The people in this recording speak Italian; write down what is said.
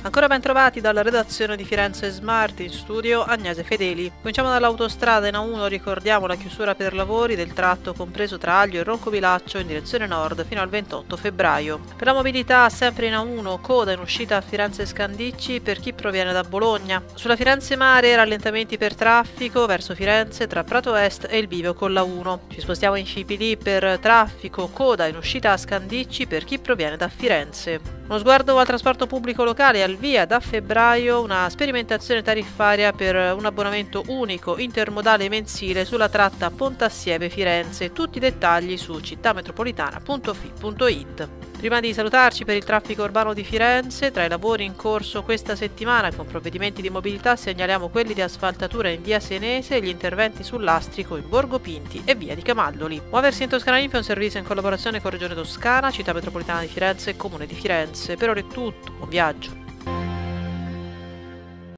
Ancora ben trovati dalla redazione di Firenze Smart, in studio Agnese Fedeli. Cominciamo dall'autostrada in A1, ricordiamo la chiusura per lavori del tratto compreso tra Aglio e Roncovilaccio in direzione nord fino al 28 febbraio. Per la mobilità sempre in A1, coda in uscita a Firenze Scandicci per chi proviene da Bologna. Sulla Firenze Mare rallentamenti per traffico verso Firenze tra Prato Est e il bivio con la 1. Ci spostiamo in Scipili per traffico, coda in uscita a Scandicci per chi proviene da Firenze. Uno sguardo al trasporto pubblico locale, al via da febbraio una sperimentazione tariffaria per un abbonamento unico intermodale mensile sulla tratta Pontassieve-Firenze. Tutti i dettagli su cittametropolitana.fi.it. Prima di salutarci, per il traffico urbano di Firenze, tra i lavori in corso questa settimana con provvedimenti di mobilità segnaliamo quelli di asfaltatura in via Senese e gli interventi sul lastrico in Borgo Pinti e via di Camaldoli. Muoversi in Toscana Info è un servizio in collaborazione con Regione Toscana, Città Metropolitana di Firenze e Comune di Firenze. Per ora è tutto, buon viaggio!